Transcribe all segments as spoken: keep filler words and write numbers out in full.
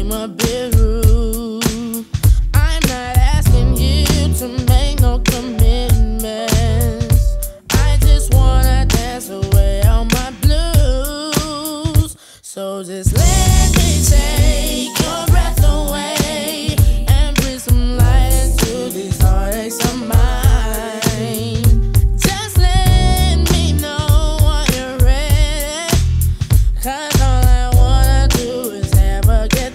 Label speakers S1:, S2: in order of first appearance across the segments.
S1: seem a bit rude. I'm not asking you to make no commitments. I just wanna dance away all my blues. So just let me take your breath away and breathe some light into these heartaches of mine. Just let me know when you're ready, 'cause all I wanna do is have a good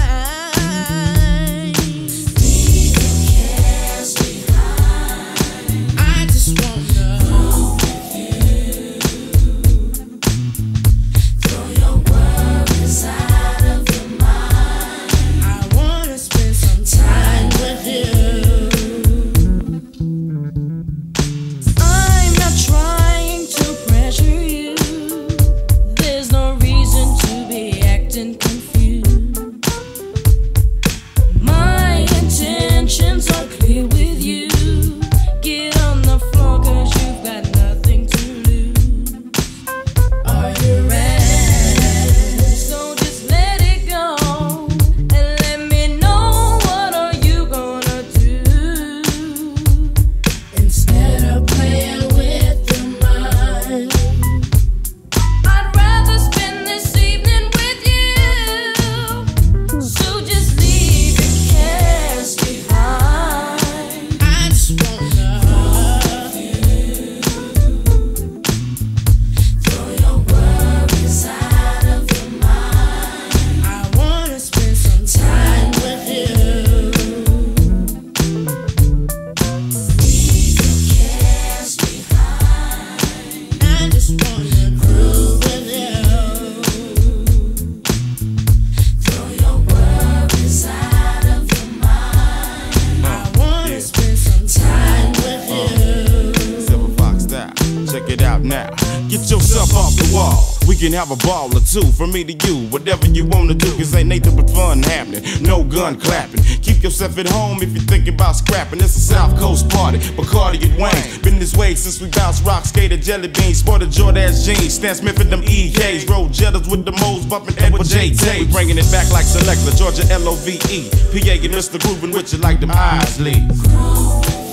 S1: time. Leave your cares behind. I just wanna roll with you. Throw your worries out of your mind. I wanna spend some time with you. I'm not trying to pressure you. There's no reason to be acting confused. My intentions are clear with you. Get on the floor 'cause you've got nothing to lose. Are you ready? So just let it go and let me know, what are you gonna do? Instead of playing with your mind, I'd rather spend this evening with you. So just leave your cares behind. I just wanna love you. Throw your worries out of your mind. I wanna spend some time with you. Leave your cares behind. I just wanna groove with you. Throw your worries out of your mind. I wanna spend some time with you.
S2: Silver Fox style, check it out now. Get yourself off the wall. We can have a ball or two, from me to you, whatever you wanna do, 'cause ain't nothing but fun happening. No gun clapping. Keep yourself at home if you're thinking about scrapping. It's a South Coast party, Bacardi and Wayne. Been this way since we bounced rock, skated jelly beans, sported Jordache jeans, Stan Smith and them E Ks, road Jettas with the moles, bumping Edward J T. We bringing it back like Selector, Georgia L O V E. P A and Mister Groovin' with you like them eyes leave.